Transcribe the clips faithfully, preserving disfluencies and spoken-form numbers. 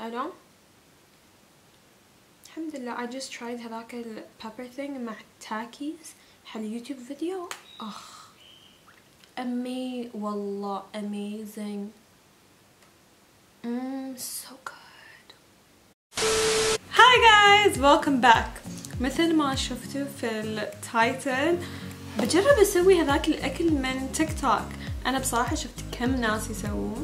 الو الحمد لله. I just tried هذاك ال pepper thing مع تاكيز حل يوتيوب فيديو. اخ امي والله amazing. mmm so good. Hi guys, welcome back. مثل ما شفتوا في التايتل بجرب اسوي هذاك الاكل من تيك توك. انا بصراحة شفت كم ناس يسووه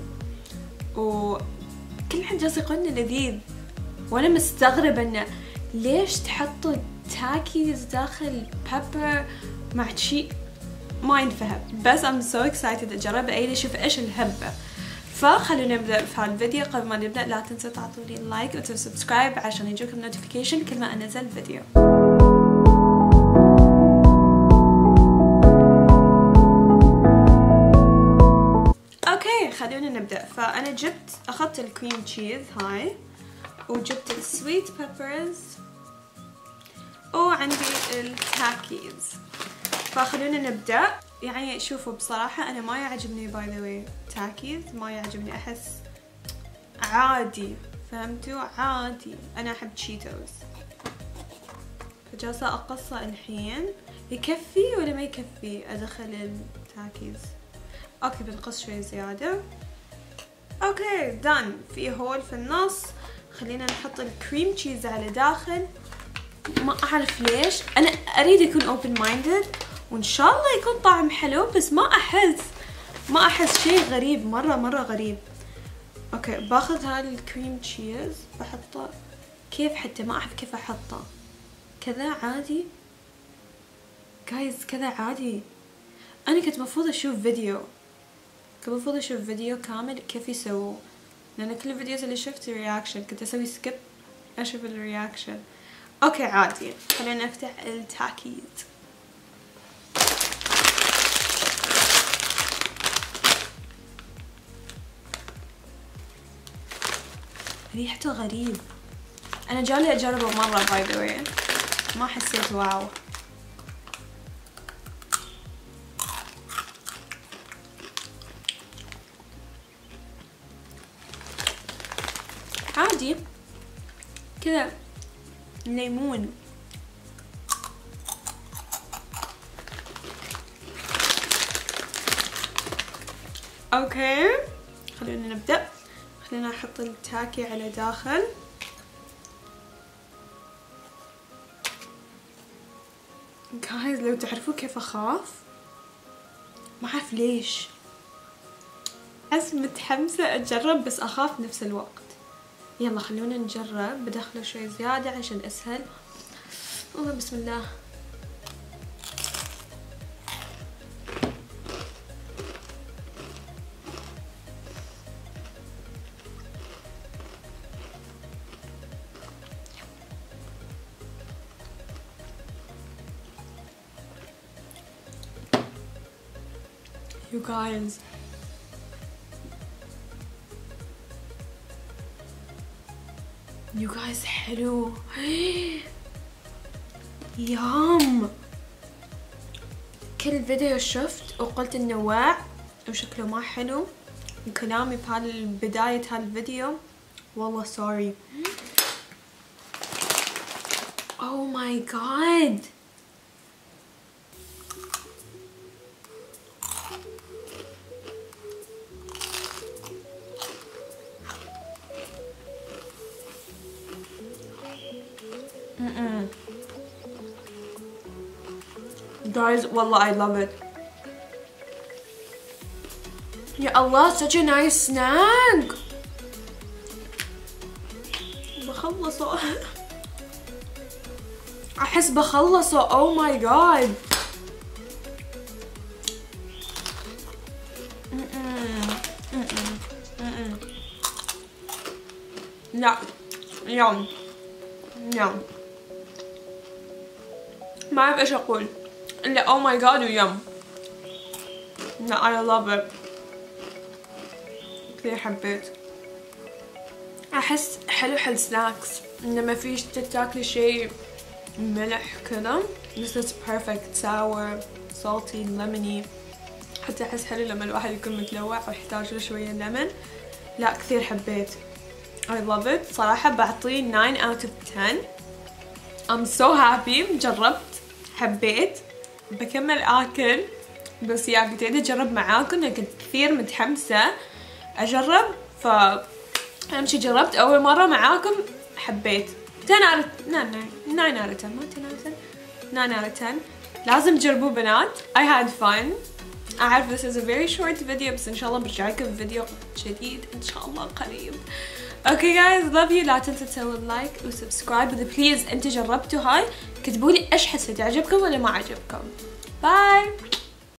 وكل حد جالس يقولنا لذيذ، وانا مستغربة انه ليش تحطوا تاكيز داخل بيبر مع شي ما ينفهم، بس I'm so excited اجرب ايد اشوف ايش الهبة. فخلونا نبدأ في هالفيديو. قبل ما نبدأ لا تنسوا تعطوني لايك وتسبسكرايب عشان يجوكم نوتيفيكيشن كل ما انزل فيديو. اوكي خلونا نبدأ. فانا جبت اخذت الكريم تشيز هاي، وجبت السويت بيبرز، وعندي التاكيز. فخلونا نبدأ. يعني شوفوا بصراحة أنا ما يعجبني باي ذا واي تاكيز، ما يعجبني، أحس عادي، فهمتوا؟ عادي. أنا أحب تشيتوز. فجالسة أقصه الحين. يكفي ولا ما يكفي أدخل التاكيز؟ أوكي بنقص شوي زيادة. أوكي دان. في هول في النص. خلينا نحط الكريم تشيز على داخل. ما أعرف ليش أنا أريد يكون open minded وإن شاء الله يكون طعم حلو، بس ما أحس ما أحس شيء غريب، مرة مرة غريب. أوكي باخذ هذا الكريم تشيز بحطه كيف، حتى ما أعرف كيف أحطه. كذا عادي جايز، كذا عادي. أنا كنت مفروض أشوف فيديو كنت مفروض أشوف فيديو كامل كيف يسووه، لأن كل الفيديوز اللي شفت رياكشن كنت أسوي سكيب أشوف الرياكشن. اوكي عادي. خلينا نفتح التاكيز. ريحته غريب. انا جالي اجربه مره باي ذا واي، ما حسيت واو. عادي كذا ليمون. اوكي خلينا نبدأ. خلينا احط التاكي على داخل. جايز لو تعرفوا كيف اخاف، ما اعرف ليش، احس متحمسة اجرب بس اخاف نفس الوقت. يلا خلونا نجرب. بدخله شوي زيادة عشان اسهل. والله بسم الله. You guys You guys حلو. يام. كل فيديو شفت وقلت انه واع وشكله ما حلو، وكلامي بهالبداية هالفيديو والله سوري. Oh my god. Mm-mm. Guys, والله I love it. يا الله such a nice snack. بخلصه. أحس بخلصه. Oh my god. Mm-mm. Mm-mm. Mm-mm. لا يوم يوم ما أعرف إيش أقول إلا oh my god ويم. لا I love it. كثير حبيت. أحس حلو حل سناكس، إنه ما فيش تاكلي شيء ملح كذا. This is perfect sour salty lemony. حتى أحس حلو لما الواحد يكون متلوع ويحتاج له شوية ليمون. لا كثير حبيت. I love it صراحة بعطيه nine out of ten. I'm so happy. جربت حبيت بكمل آكل بس يا كنت قاعدة أجرب معاكم لأن كنت كثير متحمسة أجرب ف أهم شي جربت أول مرة معاكم حبيت. ten out of nine out of ten ما ten out of ten nine out of ten. لازم تجربوا بنات. I had fun. أعرف this is a very short video بس إن شاء الله برجع لكم فيديو جديد إن شاء الله قريب. Okay guys love you. لا تنسوا تسووا لايك وسبسكرايب وإذا بليز أنتوا جربتوا هاي كتبوا لي إيش حسيت عجبكم ولا ما عجبكم. باي.